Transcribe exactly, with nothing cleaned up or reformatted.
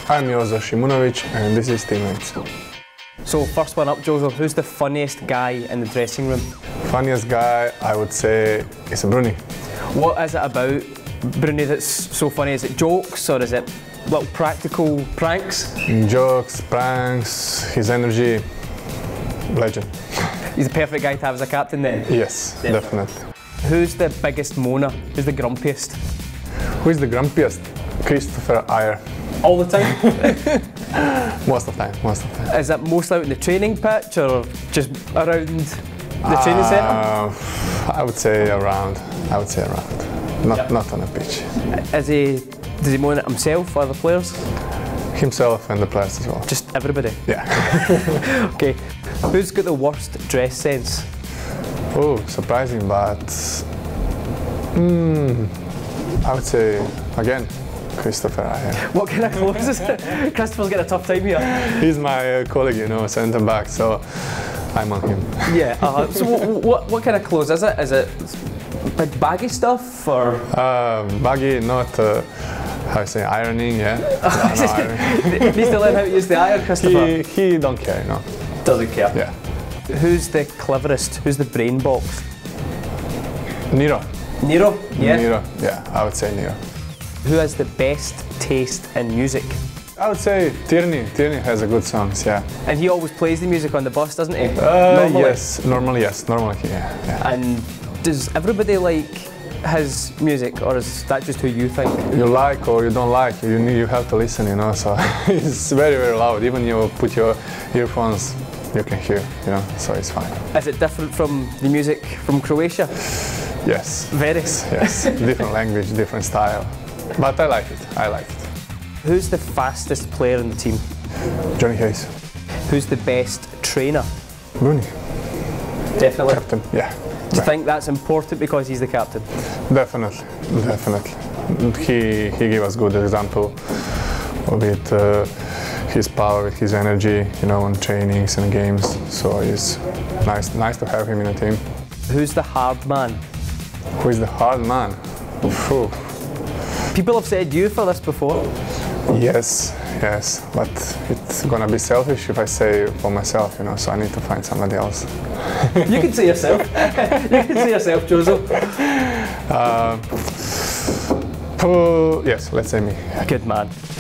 I'm Jozo Šimunović and this is Teammates. So first one up, Jozo, who's the funniest guy in the dressing room? Funniest guy, I would say, is Bruni. What is it about Bruni that's so funny? Is it jokes or is it little practical pranks? Jokes, pranks, his energy, legend. He's the perfect guy to have as a captain then? Yes, definitely. definitely. Who's the biggest moaner? Who's the grumpiest? Who is the grumpiest? Christopher Ajer. All the time? Most of the time, most of the time. Is that mostly out in the training pitch or just around the uh, training centre? I would say around, I would say around, not, yep. not on a pitch. Is he, does he moan at himself or the players? Himself and the players as well. Just everybody? Yeah. Okay, who's got the worst dress sense? Oh, surprising, but mm, I would say, again, Christopher Ajer. What kind of clothes is it? Christopher's got a tough time here. He's my uh, colleague, you know, centre back, so I'm on him. Yeah, uh, so what, what kind of clothes is it? Is it like baggy stuff or? Uh, baggy, not, uh, how I say, ironing, yeah. No, no, ironing. Needs to learn how to use the iron, Christopher. He, he don't care, no. Doesn't care? Yeah. Who's the cleverest? Who's the brain box? Nero. Nero? Yeah. Nero, yeah, I would say Nero. Who has the best taste in music? I would say Tierney. Tierney has a good songs, yeah. And he always plays the music on the bus, doesn't he? Uh, normally? Yes, normally, yes, normally, yeah, yeah. And does everybody like his music, or is that just who you think? You like or you don't like, you need, you have to listen, you know, so it's very, very loud. Even you put your earphones, you can hear, you know, so it's fine. Is it different from the music from Croatia? Yes. Very? Yes, different language, different style. But I like it, I like it. Who's the fastest player in the team? Johnny Hayes. Who's the best trainer? Bruni. Definitely. Captain, yeah. Do you think that's important because he's the captain? Definitely, definitely. He, he gave us good example with uh, his power, with his energy, you know, on trainings and games. So it's nice, nice to have him in the team. Who's the hard man? Who is the hard man? Oof. People have said you for this before. Yes, yes, but it's gonna be selfish if I say for myself, you know, so I need to find somebody else. You can say yourself. You can say yourself, Jozo. Uh, oh, yes, let's say me. Good man.